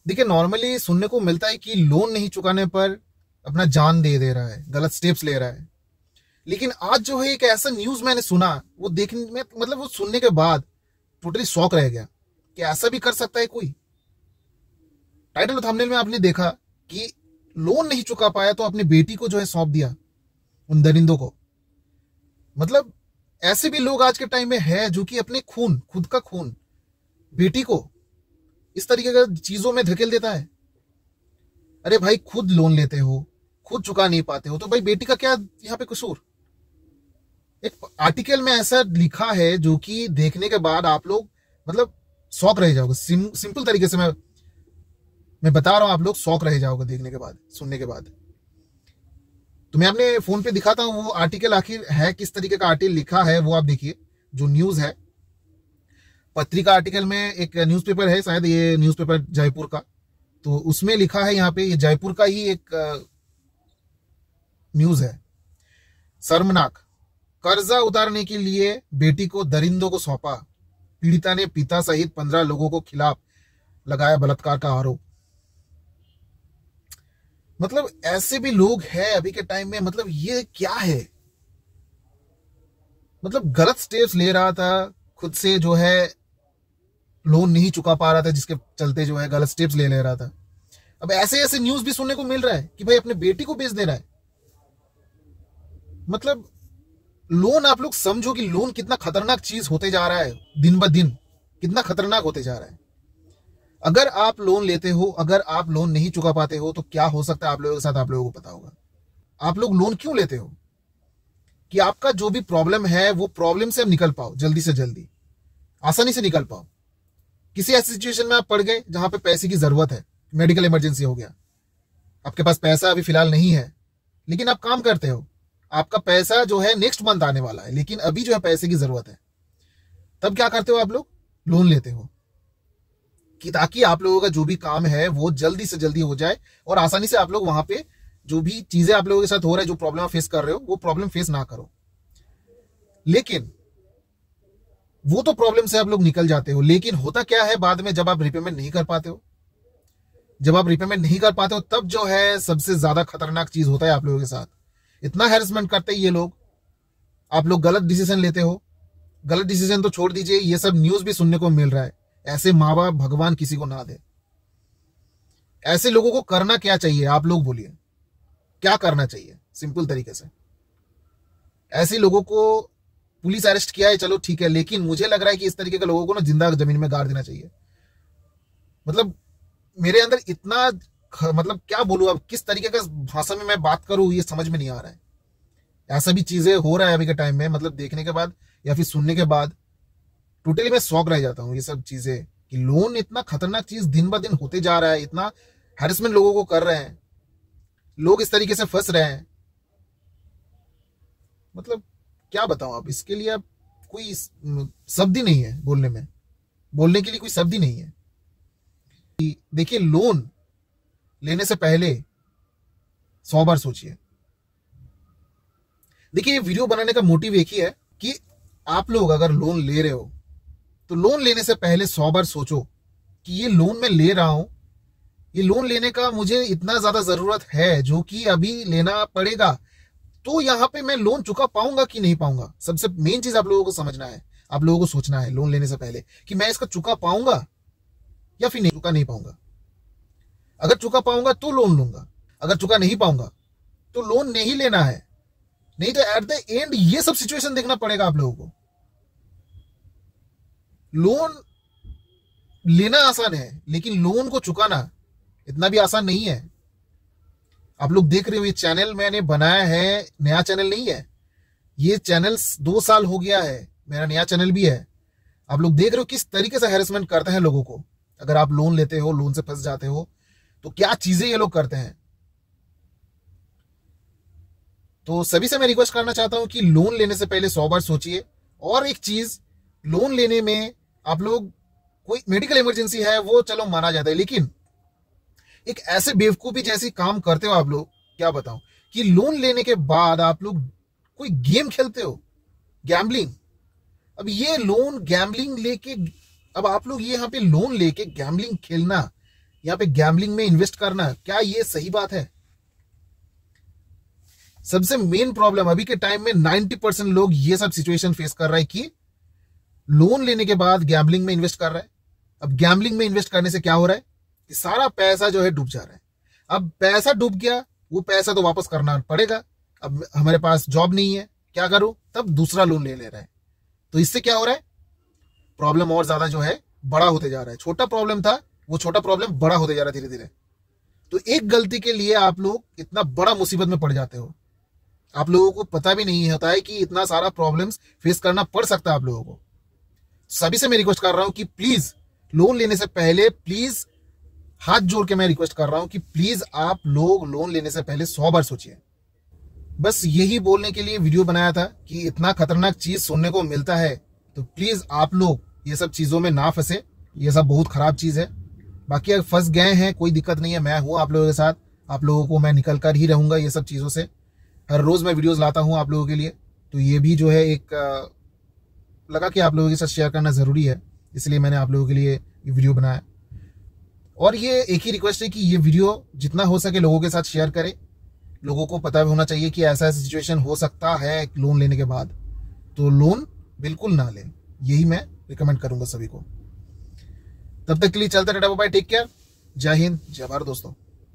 देखिए नॉर्मली सुनने को मिलता है कि लोन नहीं चुकाने पर अपना जान दे रहा है, गलत स्टेप्स ले रहा है। लेकिन आज जो है एक ऐसा न्यूज मैंने सुना, वो देखने में मतलब वो सुनने के बाद टोटली शॉक रह गया कि ऐसा भी कर सकता है कोई। टाइटल और थंबनेल में आपने देखा कि लोन नहीं चुका पाया तो अपनी बेटी को जो है सौंप दिया उन दरिंदों को। मतलब ऐसे भी लोग आज के टाइम में है जो कि अपने खून, खुद का खून, बेटी को इस तरीके का चीजों में धकेल देता है। अरे भाई, खुद लोन लेते हो, खुद चुका नहीं पाते हो, तो भाई बेटी का क्या यहाँ पे कसूर? एक आर्टिकल में ऐसा लिखा है जो कि देखने के बाद आप लोग मतलब शौक रह जाओगे। सिंपल तरीके से मैं बता रहा हूं, आप लोग शौक रह जाओगे देखने के बाद, सुनने के बाद। तो मैं अपने फोन पे दिखाता हूं वो आर्टिकल आखिर है किस तरीके का आर्टिकल लिखा है, वो आप देखिए। जो न्यूज है, पत्रिका आर्टिकल में एक न्यूज़पेपर है, शायद ये न्यूज़पेपर जयपुर का, तो उसमें लिखा है यहाँ पे, ये जयपुर का ही एक न्यूज है। शर्मनाक, कर्जा उतारने के लिए बेटी को दरिंदों को सौंपा, पीड़िता ने पिता सहित 15 लोगों को खिलाफ लगाया बलात्कार का आरोप। मतलब ऐसे भी लोग हैं अभी के टाइम में। मतलब ये क्या है? मतलब गलत स्टेप्स ले रहा था, खुद से जो है लोन नहीं चुका पा रहा था, जिसके चलते जो है गलत स्टेप्स ले रहा था। अब ऐसे ऐसे न्यूज भी सुनने को मिल रहा है कि भाई अपने बेटी को बेच दे रहा है। मतलब लोन, आप लोग समझो कि लोन कितना खतरनाक चीज होते जा रहा है, दिन ब दिन कितना खतरनाक होते जा रहा है। अगर आप लोन लेते हो, अगर आप लोन नहीं चुका पाते हो तो क्या हो सकता है आप लोगों के साथ, आप लोगों को पता होगा। आप लोग लोन क्यों लेते हो? कि आपका जो भी प्रॉब्लम है वो प्रॉब्लम से आप निकल पाओ, जल्दी से जल्दी, आसानी से निकल पाओ। किसी ऐसी सिचुएशन में आप पड़ गए जहां पे पैसे की जरूरत है, मेडिकल इमरजेंसी हो गया, आपके पास पैसा अभी फिलहाल नहीं है, लेकिन आप काम करते हो, आपका पैसा जो है नेक्स्ट मंथ आने वाला है, लेकिन अभी जो है पैसे की जरूरत है, तब क्या करते हो आप लोग? लोन लेते हो कि ताकि आप लोगों का जो भी काम है वो जल्दी से जल्दी हो जाए और आसानी से आप लोग वहां पे जो भी चीजें आप लोगों के साथ हो रहा है, जो प्रॉब्लम आप फेस कर रहे हो, वो प्रॉब्लम फेस ना करो। लेकिन वो तो प्रॉब्लम से आप लोग निकल जाते हो, लेकिन होता क्या है बाद में, जब आप रिपेमेंट नहीं कर पाते हो, जब आप रिपेमेंट नहीं कर पाते हो तब जो है सबसे ज्यादा खतरनाक चीज होता है आप लोगों के साथ। इतना हैरेसमेंट करते हैं ये लोग, आप लोग गलत डिसीजन लेते हो। गलत डिसीजन तो छोड़ दीजिए, ये सब न्यूज भी सुनने को मिल रहा है। ऐसे माँ बाप भगवान किसी को ना दे। ऐसे लोगों को करना क्या चाहिए? आप लोग बोलिए, क्या करना चाहिए सिंपल तरीके से? ऐसे लोगों को पुलिस अरेस्ट किया है, चलो ठीक है, लेकिन मुझे लग रहा है कि इस तरीके के लोगों को ना जिंदा जमीन में गाड़ देना चाहिए। मतलब मेरे अंदर इतना मतलब क्या बोलूं, अब किस तरीके का भाषा में मैं बात करूं ये समझ में नहीं आ रहा है। ऐसा भी चीजें हो रहा है अभी के टाइम में, मतलब देखने के बाद या फिर सुनने के बाद टोटली मैं शॉक रह जाता हूँ। ये सब चीजें कि लोन इतना खतरनाक चीज दिन ब दिन होते जा रहा है, इतना हैरेसमेंट लोगों को कर रहे हैं, लोग इस तरीके से फंस रहे हैं। मतलब क्या बताऊं, आप इसके लिए आप कोई शब्द ही नहीं है बोलने में, बोलने के लिए कोई शब्द ही नहीं है। देखिए, लोन लेने से पहले 100 बार सोचिए। देखिए, ये वीडियो बनाने का मोटिव एक ही है कि आप लोग अगर लोन ले रहे हो तो लोन लेने से पहले 100 बार सोचो कि ये लोन मैं ले रहा हूं, ये लोन लेने का मुझे इतना ज्यादा जरूरत है जो कि अभी लेना पड़ेगा, तो यहां पे मैं लोन चुका पाऊंगा कि नहीं पाऊंगा। सबसे मेन चीज आप लोगों को समझना है, आप लोगों को सोचना है लोन लेने से पहले कि मैं इसका चुका पाऊंगा या फिर नहीं चुका नहीं पाऊंगा। अगर चुका पाऊंगा तो लोन लूंगा, अगर चुका नहीं पाऊंगा तो लोन नहीं लेना है। नहीं तो एट द एंड ये सब सिचुएशन देखना पड़ेगा आप लोगों को। लोन लेना आसान है, लेकिन लोन को चुकाना इतना भी आसान नहीं है। आप लोग देख रहे हो, ये चैनल मैंने बनाया है, नया चैनल नहीं है ये चैनल, 2 साल हो गया है, मेरा नया चैनल भी है। आप लोग देख रहे हो किस तरीके से हैरेसमेंट करते हैं लोगों को। अगर आप लोन लेते हो, लोन से फंस जाते हो, तो क्या चीजें ये लोग करते हैं। तो सभी से मैं रिक्वेस्ट करना चाहता हूं कि लोन लेने से पहले 100 बार सोचिए। और एक चीज, लोन लेने में आप लोग, कोई मेडिकल इमरजेंसी है वो चलो माना जाता है, लेकिन एक ऐसे बेवकूफी जैसी काम करते हो आप लोग, क्या बताऊं, कि लोन लेने के बाद आप लोग कोई गेम खेलते हो, गैम्बलिंग। अब ये लोन गैम्बलिंग लेके, अब आप लोग ये यहाँ पे लोन लेके गैम्बलिंग खेलना, यहाँ पे गैम्बलिंग में इन्वेस्ट करना, क्या ये सही बात है? सबसे मेन प्रॉब्लम अभी के टाइम में 90% लोग ये सब सिचुएशन फेस कर रहे हैं कि लोन लेने के बाद गैम्बलिंग में इन्वेस्ट कर रहा है। अब गैम्बलिंग में इन्वेस्ट करने से क्या हो रहा है कि सारा पैसा जो है डूब जा रहा है। अब पैसा डूब गया, वो पैसा तो वापस करना पड़ेगा। अब हमारे पास जॉब नहीं है, क्या करूं? तब दूसरा लोन ले रहा है। तो इससे क्या हो रहा है, प्रॉब्लम और ज्यादा जो है बड़ा होते जा रहा है। छोटा प्रॉब्लम था, वो छोटा प्रॉब्लम बड़ा होते जा रहा है धीरे धीरे। तो एक गलती के लिए आप लोग इतना बड़ा मुसीबत में पड़ जाते हो। आप लोगों को पता भी नहीं होता है कि इतना सारा प्रॉब्लम्स फेस करना पड़ सकता है आप लोगों को। सभी से मैं रिक्वेस्ट कर रहा हूं कि प्लीज लोन लेने से पहले, प्लीज हाथ जोड़ के मैं रिक्वेस्ट कर रहा हूं कि प्लीज आप लोग लोन लेने से पहले 100 बार सोचिए। बस यही बोलने के लिए वीडियो बनाया था कि इतना खतरनाक चीज सुनने को मिलता है, तो प्लीज आप लोग ये सब चीजों में ना फंसे। ये सब बहुत खराब चीज है। बाकी अगर फंस गए हैं, कोई दिक्कत नहीं है, मैं हूं आप लोगों के साथ। आप लोगों को मैं निकल कर ही रहूंगा ये सब चीजों से। हर रोज मैं वीडियोस लाता हूं आप लोगों के लिए, तो ये भी जो है एक लगा कि आप लोगों के साथ शेयर करना जरूरी है, इसलिए मैंने आप लोगों के लिए ये वीडियो बनाया। और ये एक ही रिक्वेस्ट है कि ये वीडियो जितना हो सके लोगों के साथ शेयर करें। लोगों को पता होना चाहिए कि ऐसा ऐसा सिचुएशन हो सकता है लोन लेने के बाद, तो लोन बिल्कुल ना लें। यही मैं रिकमेंड करूंगा सभी को। तब तक के लिए चलते टाटा बाय, टेक केयर, जय हिंद, जय भारत दोस्तों।